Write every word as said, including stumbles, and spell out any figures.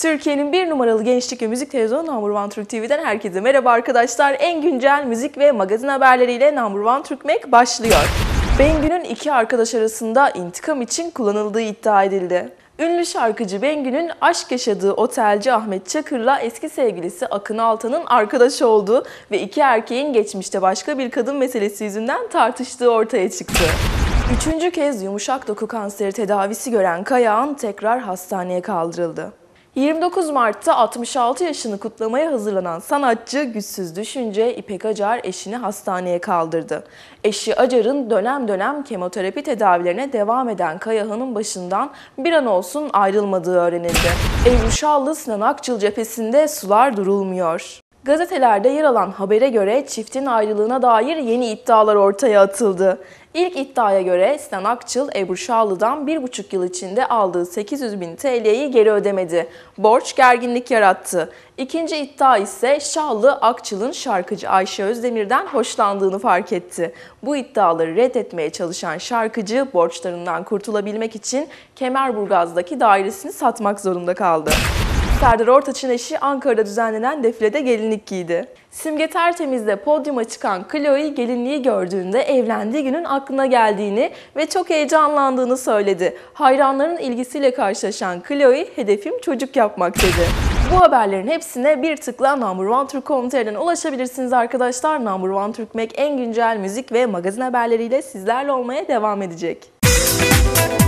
Türkiye'nin bir numaralı gençlik ve müzik televizyonu Number One Türk T V'den herkese merhaba arkadaşlar. En güncel müzik ve magazin haberleriyle Number One Türk Mag başlıyor. Bengü'nün iki arkadaş arasında intikam için kullanıldığı iddia edildi. Ünlü şarkıcı Bengü'nün aşk yaşadığı otelci Ahmet Çakır'la eski sevgilisi Akın Altan'ın arkadaş olduğu ve iki erkeğin geçmişte başka bir kadın meselesi yüzünden tartıştığı ortaya çıktı. Üçüncü kez yumuşak doku kanseri tedavisi gören Kayağan tekrar hastaneye kaldırıldı. yirmi dokuz Mart'ta altmış altı yaşını kutlamaya hazırlanan sanatçı güçsüz düşünce İpek Acar eşini hastaneye kaldırdı. Eşi Acar'ın dönem dönem kemoterapi tedavilerine devam eden Kayahan'ın başından bir an olsun ayrılmadığı öğrenildi. Ebru Şallı Sinan Akçıl cephesinde sular durulmuyor. Gazetelerde yer alan habere göre çiftin ayrılığına dair yeni iddialar ortaya atıldı. İlk iddiaya göre Sinan Akçıl, Ebru Şallı'dan bir buçuk yıl içinde aldığı sekiz yüz bin T L'yi geri ödemedi. Borç gerginlik yarattı. İkinci iddia ise Şallı, Akçıl'ın şarkıcı Ayşe Özdemir'den hoşlandığını fark etti. Bu iddiaları reddetmeye çalışan şarkıcı borçlarından kurtulabilmek için Kemerburgaz'daki dairesini satmak zorunda kaldı. Serdar Ortaç'ın eşi Ankara'da düzenlenen defilede gelinlik giydi. Simge Tertemiz'de podyuma çıkan Chloe gelinliği gördüğünde evlendiği günün aklına geldiğini ve çok heyecanlandığını söyledi. Hayranların ilgisiyle karşılaşan Chloe, hedefim çocuk yapmak dedi. Bu haberlerin hepsine bir tıkla Number One Türk nokta com nokta tr'den ulaşabilirsiniz arkadaşlar. Number One Türk Mag en güncel müzik ve magazin haberleriyle sizlerle olmaya devam edecek.